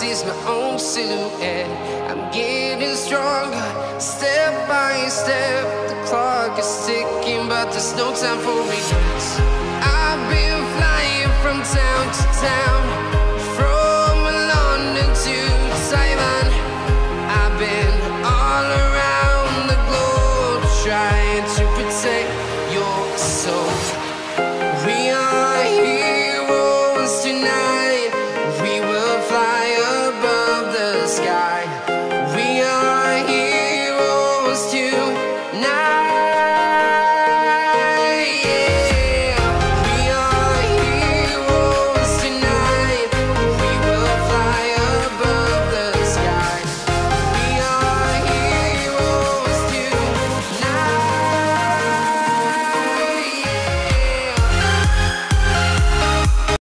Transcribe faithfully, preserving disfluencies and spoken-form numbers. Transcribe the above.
notice my own silhouette. I'm getting stronger, step by step. The clock is ticking, but there's no time for regrets. I've been flying from town to town,